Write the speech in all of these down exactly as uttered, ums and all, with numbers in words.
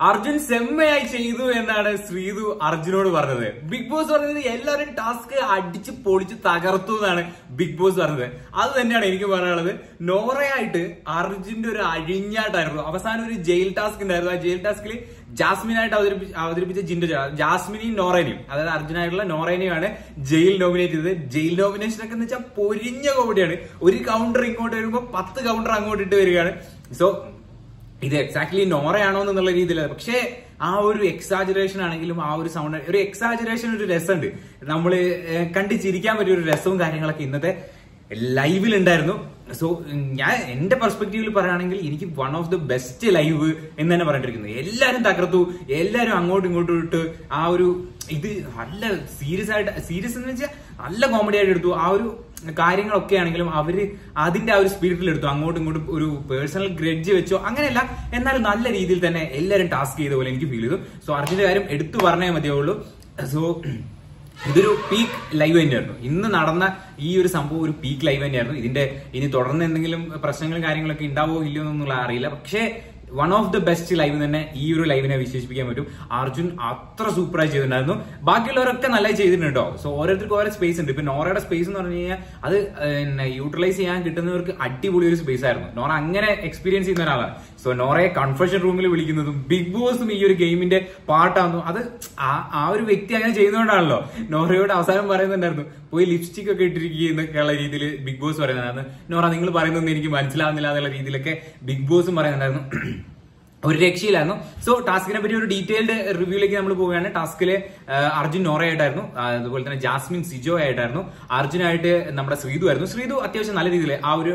അർജുൻ സെമ്മയായി ചെയ്തു എന്നാണ് ശ്രീതു അർജുനോട് പറഞ്ഞത്. ബിഗ് ബോസ് പറഞ്ഞത് എല്ലാവരും ടാസ്ക് അടിച്ച് പൊളിച്ച് തകർത്തു എന്നാണ് ബിഗ് ബോസ് പറഞ്ഞത്. അത് തന്നെയാണ് എനിക്ക് പറയാനുള്ളത്. നോറയായിട്ട് അർജുന്റെ ഒരു അഴിഞ്ഞാട്ടായിരുന്നു. അവസാനം ഒരു ജയിൽ ടാസ്ക് ഉണ്ടായിരുന്നു. ആ ജയിൽ ടാസ്കിൽ ജാസ്മിനായിട്ട് അവതരിപ്പിച്ച അവതരിപ്പിച്ച ജിൻഡോ ജാസ്മിനെയും നോറേനെയും, അതായത് അർജുനായിട്ടുള്ള നോറേനെയുമാണ് ജയിൽ നോമിനേറ്റ് ചെയ്തത്. ജയിൽ നോമിനേഷൻ ഒക്കെ എന്ന് വെച്ചാൽ പൊരിഞ്ഞ കോമഡിയാണ്. ഒരു കൗണ്ടർ ഇങ്ങോട്ട് വരുമ്പോൾ പത്ത് കൗണ്ടർ അങ്ങോട്ട് ഇട്ട് വരികയാണ്. സോ ഇത് എക്സാക്ട്ലി നോറയാണോ എന്നുള്ള രീതിയിൽ, പക്ഷേ ആ ഒരു എക്സാജുറേഷൻ ആണെങ്കിലും ആ ഒരു സൗണ്ട്, ഒരു എക്സാജുറേഷൻ ഒരു രസമുണ്ട്. നമ്മൾ കണ്ടു ചിരിക്കാൻ പറ്റിയ ഒരു രസവും കാര്യങ്ങളൊക്കെ ഇന്നത്തെ ലൈവിൽ ഉണ്ടായിരുന്നു. സോ ഞാൻ എന്റെ പെർസ്പെക്റ്റീവിൽ പറയുകയാണെങ്കിൽ എനിക്ക് one of the best live എന്ന് തന്നെ പറഞ്ഞിരിക്കുന്നത്. എല്ലാരും തകർത്തു, എല്ലാരും അങ്ങോട്ടും ഇങ്ങോട്ടും ഇട്ട് ആ ഒരു ഇത് നല്ല സീരിയസ് ആയിട്ട്, സീരിയസ് എന്ന് വെച്ചാൽ നല്ല കോമഡി ആയിട്ട് എടുത്തു. ആ ഒരു കാര്യങ്ങളൊക്കെ ആണെങ്കിലും അവര് അതിന്റെ ആ ഒരു സ്പിരിറ്റിൽ എടുത്തു. അങ്ങോട്ടും ഇങ്ങോട്ടും ഒരു പേഴ്സണൽ ഗ്രഡ്ജ് വെച്ചോ അങ്ങനെയല്ല, എന്നാലും നല്ല രീതിയിൽ തന്നെ എല്ലാവരും ടാസ്ക് ചെയ്ത പോലെ എനിക്ക് ഫീൽ ചെയ്തു. സോ അർജുന്റെ കാര്യം എടുത്തു പറഞ്ഞേ മതിയാവുള്ളൂ. സോ ഇതൊരു പീക്ക് ലൈവ് തന്നെയായിരുന്നു. ഇന്ന് നടന്ന ഈ ഒരു സംഭവം ഒരു പീക്ക് ലൈവ് തന്നെയായിരുന്നു. ഇതിന്റെ ഇനി തുടർന്ന് എന്തെങ്കിലും പ്രശ്നങ്ങളും കാര്യങ്ങളൊക്കെ ഉണ്ടാവോ ഇല്ലയോ എന്നുള്ള അറിയില്ല. പക്ഷേ one of the best live തന്നെ ഈ ഒരു ലൈവിനെ വിശേഷിപ്പിക്കാൻ പറ്റും. അർജുൻ അത്ര സൂപ്പറായി ചെയ്തിട്ടുണ്ടായിരുന്നു. ബാക്കിയുള്ളവരൊക്കെ നന്നായി ചെയ്തിട്ടുണ്ടോ. സോ ഓരോരുത്തർക്ക് ഓരോ സ്പേസ് ഉണ്ട്. ഇപ്പൊ നോറയുടെ സ്പേസ് എന്ന് പറഞ്ഞു കഴിഞ്ഞാൽ അത് യൂട്ടിലൈസ് ചെയ്യാൻ കിട്ടുന്നവർക്ക് അടിപൊളി ഒരു സ്പേസ് ആയിരുന്നു. നോറ അങ്ങനെ എക്സ്പീരിയൻസ് ചെയ്യുന്ന ഒരാളാണ്. സോ നോറയെ കൺഫെഷൻ റൂമിൽ വിളിക്കുന്നതും ബിഗ് ബോസും ഈ ഒരു ഗെയിമിന്റെ പാർട്ടാകുന്നു. അത് ആ ഒരു വ്യക്തി അങ്ങനെ ചെയ്യുന്നതുകൊണ്ടാണല്ലോ. നോറയോട് അവസാനം പറയുന്നുണ്ടായിരുന്നു പോയി ലിപ്സ്റ്റിക് ഒക്കെ ഇട്ടിരിക്കുക എന്നൊക്കെയുള്ള രീതിയിൽ ബിഗ് ബോസ് പറയുന്നതാണ്. നോറ നിങ്ങൾ പറയുന്നതൊന്നും എനിക്ക് മനസ്സിലാവുന്നില്ല എന്നുള്ള രീതിയിലൊക്കെ ബിഗ് ബോസും പറയുന്നുണ്ടായിരുന്നു. ഒരു രക്ഷയിലായിരുന്നു. സോ ടാസ്കിനെ പറ്റി ഒരു ഡീറ്റെയിൽഡ് റിവ്യൂയിലേക്ക് നമ്മൾ പോവുകയാണ്. ടാസ്കില് അർജുൻ നോറയായിട്ടായിരുന്നു, അതുപോലെ തന്നെ ജാസ്മിൻ സിജോ ആയിട്ടായിരുന്നു, അർജുനായിട്ട് നമ്മുടെ ശ്രീതു ആയിരുന്നു. ശ്രീതു അത്യാവശ്യം നല്ല രീതിയിൽ ആ ഒരു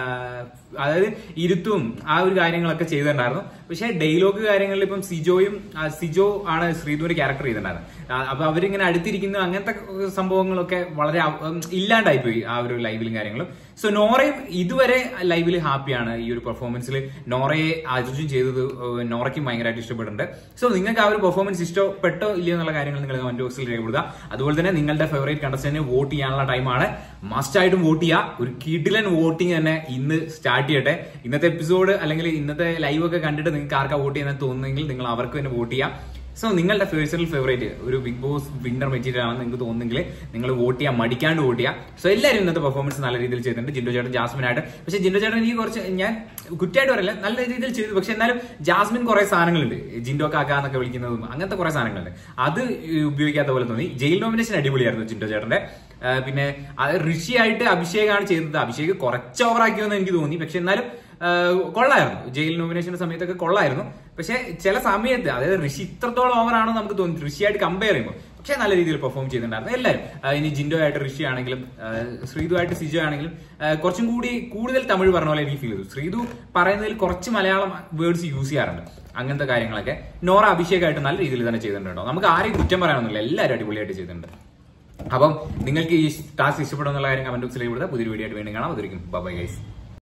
അതായത് ഇരുത്തും ആ ഒരു കാര്യങ്ങളൊക്കെ ചെയ്തിട്ടുണ്ടായിരുന്നു. പക്ഷെ ഡയലോഗ് കാര്യങ്ങളിൽ ഇപ്പം സിജോയും സിജോ ആണ് ശ്രീതുവിന്റെ ക്യാരക്ടർ ചെയ്തിട്ടുണ്ടായിരുന്നത്. അപ്പൊ അവരിങ്ങനെ അടുത്തിരിക്കുന്ന അങ്ങനത്തെ സംഭവങ്ങളൊക്കെ വളരെ ഇല്ലാണ്ടായിപ്പോയി ആ ഒരു ലൈവിലും കാര്യങ്ങളും. സോ നോറയും ഇതുവരെ ലൈവിൽ ഹാപ്പിയാണ്. ഈ ഒരു പെർഫോമൻസിൽ നോറയെ അർജുൻ ചെയ്തത് നോറയ്ക്കും ഭയങ്കരമായിട്ട് ഇഷ്ടപ്പെടുന്നുണ്ട്. സോ നിങ്ങൾക്ക് ആ ഒരു പെർഫോമൻസ് ഇഷ്ടപ്പെട്ടോ ഇല്ലയോ എന്നുള്ള കാര്യങ്ങൾ നിങ്ങൾ കമന്റ് ബോക്സിൽ രേഖപ്പെടുത്തുക. അതുപോലെ തന്നെ നിങ്ങളുടെ ഫേവറേറ്റ് കണ്ടസ്റ്റന്റിനെ വോട്ട് ചെയ്യാനുള്ള ടൈമാണ്. മസ്റ്റ് ആയിട്ടും വോട്ട് ചെയ്യുക. ഒരു കിടിലൻ വോട്ടിംഗ് തന്നെ ഇന്ന് സ്റ്റാർട്ട് ചെയ്യട്ടെ. ഇന്നത്തെ എപ്പിസോഡ് അല്ലെങ്കിൽ ഇന്നത്തെ ലൈവ് ഒക്കെ കണ്ടിട്ട് നിങ്ങൾക്ക് ആർക്കാ വോട്ട് ചെയ്യുന്നത് തോന്നുന്നെങ്കിൽ നിങ്ങൾ അവർക്ക് തന്നെ വോട്ട് ചെയ്യാം. സോ നിങ്ങളുടെ പേഴ്സണൽ ഫേവറേറ്റ് ഒരു ബിഗ് ബോസ് വിന്നർ മെറ്റീരിയൽ ആണെന്ന് നിങ്ങൾക്ക് തോന്നുന്നെങ്കിൽ നിങ്ങൾ വോട്ട് ചെയ്യാം, മടിക്കാണ്ട് വോട്ട് ചെയ്യാം. സോ എല്ലാവരും ഇന്നത്തെ പെർഫോമൻസ് നല്ല രീതിയിൽ ചെയ്തിട്ടുണ്ട്. ജിൻഡോ ചേട്ടൻ ജാസ്മിനായിട്ട്, പക്ഷേ ജിൻഡോ ചേട്ടൻ എനിക്ക് കുറച്ച്, ഞാൻ കുറ്റമായിട്ട് പറയില്ല, നല്ല രീതിയിൽ ചെയ്തു. പക്ഷെ എന്നാലും ജാസ്മിൻ കുറെ സാധനങ്ങളുണ്ട്, ജിൻഡോ കാക്കാന്നൊക്കെ വിളിക്കുന്നതും അങ്ങനത്തെ കുറെ സാധനങ്ങളുണ്ട്, അത് ഉപയോഗിക്കാത്ത പോലെ തോന്നി. ജയിൽ നോമിനേഷൻ അടിപൊളിയായിരുന്നു ജിൻഡോ ചേട്ടന്റെ. പിന്നെ അത് ഋഷിയായിട്ട് അഭിഷേകാണ് ചെയ്തത്. അഭിഷേക് കുറച്ച് ഓവറാക്കിയെന്ന് എനിക്ക് തോന്നി. പക്ഷെ എന്നാലും കൊള്ളായിരുന്നു. ജയിൽ നോമിനേഷന്റെ സമയത്തൊക്കെ കൊള്ളായിരുന്നു. പക്ഷെ ചില സമയത്ത്, അതായത് ഋഷി ഇത്രത്തോളം ഓവറാണോ നമുക്ക് തോന്നി ഋഷിയായിട്ട് കമ്പയർ ചെയ്യുമ്പോൾ. പക്ഷെ നല്ല രീതിയിൽ പെർഫോം ചെയ്തിട്ടുണ്ടായിരുന്നു എല്ലാവരും. ഇനി ജിൻഡോ ആയിട്ട് ഋഷി ആണെങ്കിലും ശ്രീതു ആയിട്ട് സിജോ ആണെങ്കിലും കുറച്ചും കൂടി കൂടുതൽ തമിഴ് പറഞ്ഞ പോലെ എനിക്ക് ഫീൽ ചെയ്തു. ശ്രീതു പറയുന്നതിൽ കുറച്ച് മലയാളം വേർഡ്സ് യൂസ് ചെയ്യാറുണ്ട്, അങ്ങനത്തെ കാര്യങ്ങളൊക്കെ. നോറ അഭിഷേകമായിട്ട് നല്ല രീതിയിൽ തന്നെ ചെയ്തിട്ടുണ്ടോ. നമുക്ക് ആരെയും കുറ്റം പറയാനൊന്നുമില്ല, എല്ലാവരും അടിപൊളിയായിട്ട് ചെയ്തിട്ടുണ്ട്. അപ്പം നിങ്ങൾക്ക് ഈ ടാസ്ക് ഇഷ്ടപ്പെടുന്നുള്ള കാര്യം കമന്റ് ബോക്സിൽ ഇവിടെ പുതിയൊരു വീഡിയോ ആയിട്ട് വീണ്ടും കാണാം. അതൊരിക്കും ബൈ ഗൈസ്.